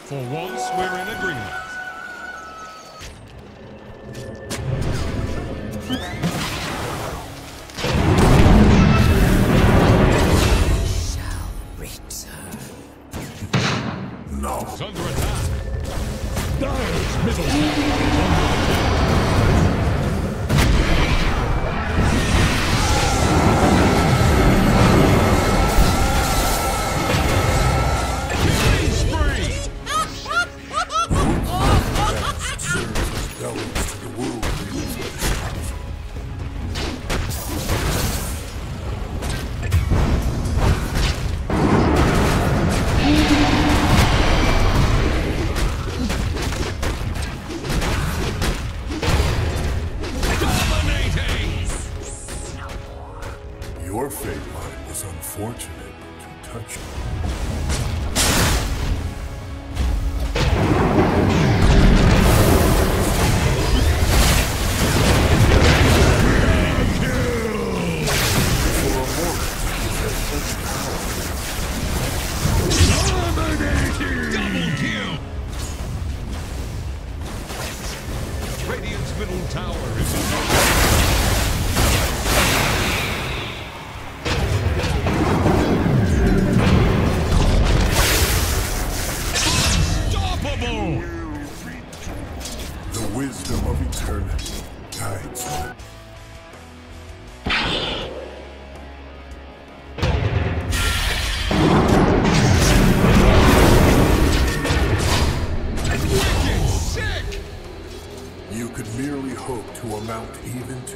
For once, we're in agreement. Shall return. No. It's under attack. Dire's middle tower is under Your fate line was unfortunate to touch you. Double kill! Radiant's middle tower is under unstoppable! The wisdom of eternity guides you. Wicked sick! You could merely hope to amount even to...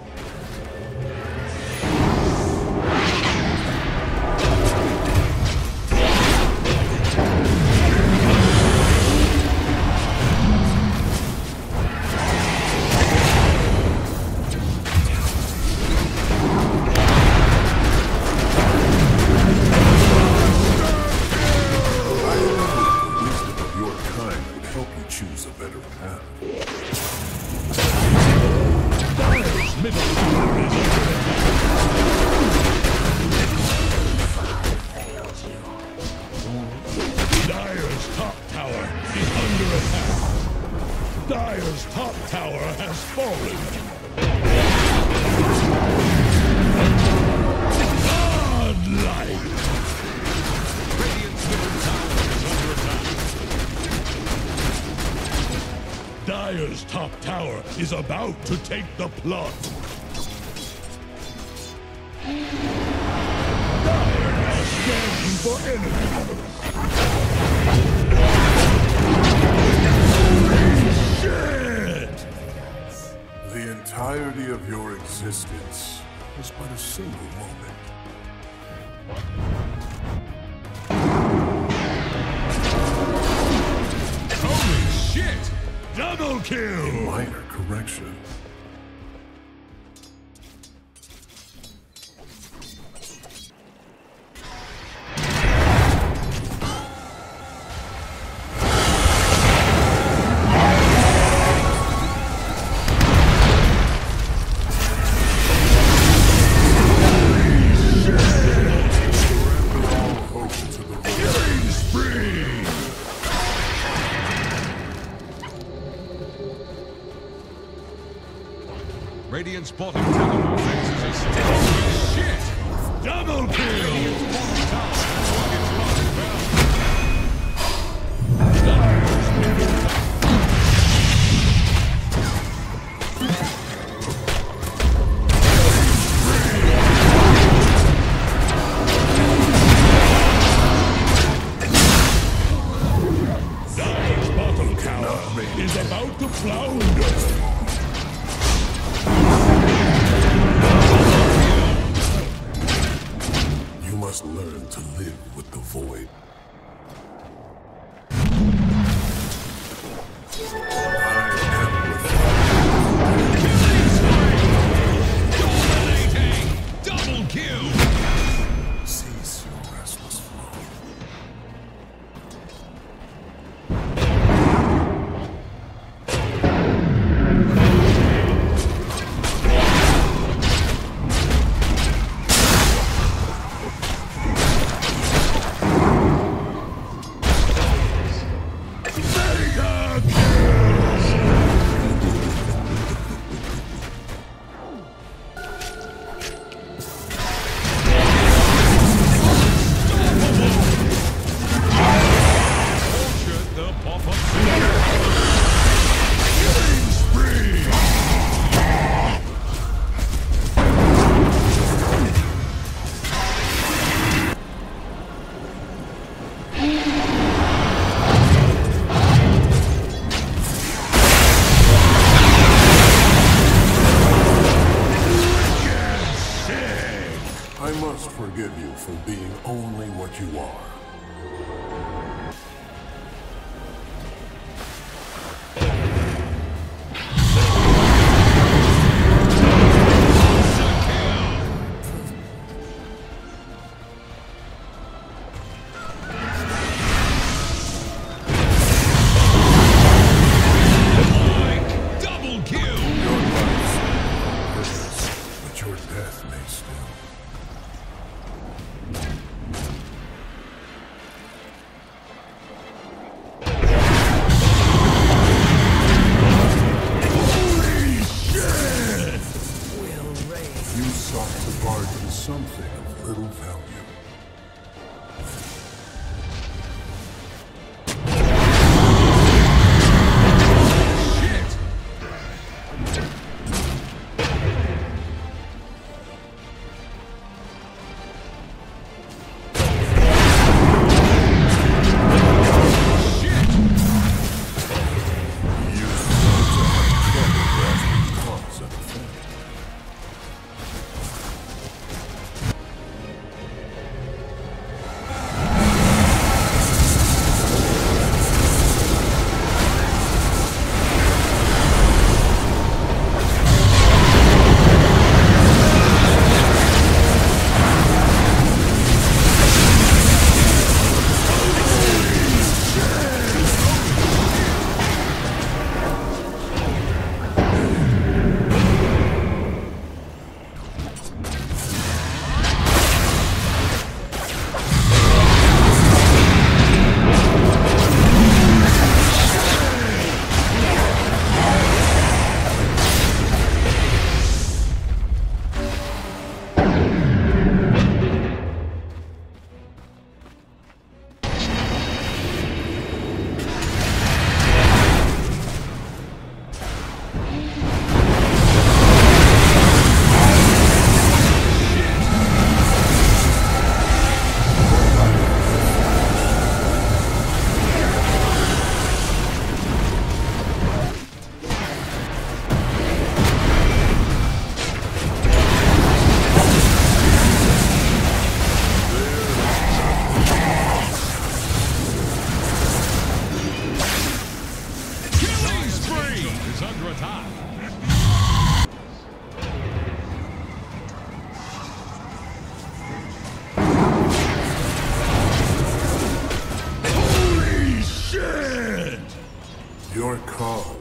choose a better path. Dire's middle tower is under attack. Dire's top tower is under attack. Dire's top tower has fallen. Godlike! Radiant's middle tower is under attack. Dire's top tower is about to take the plot. Dire are scanning for enemies. Shit! The entirety of your existence is but a single moment. Holy shit! Double kill! Minor correction. Radiant's bottom tower faces a still. Holy shit! Double kill! Bottom tower has won its last round. Dire's middle Dire's bottom tower is about to flounder. You must learn to live with the void. Dominating! Double kill! Cease your restless flow. forgive you for being only what you are. Double kill! Your lives are purpose, but your death may still. You sought to bargain something of little value. Is under attack. Holy shit! Your cause